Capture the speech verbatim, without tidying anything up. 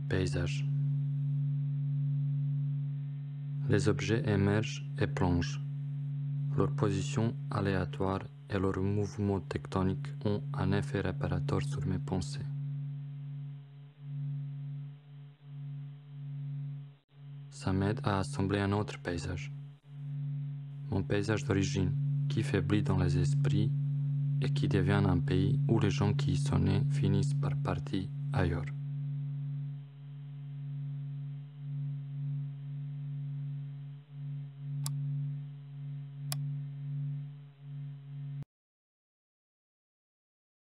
Paysage. Les objets émergent et plongent. Leur position aléatoire et leurs mouvements tectoniques ont un effet réparateur sur mes pensées. Ça m'aide à assembler un autre paysage. Mon paysage d'origine, qui faiblit dans les esprits et qui devient un pays où les gens qui y sont nés finissent par partir ailleurs.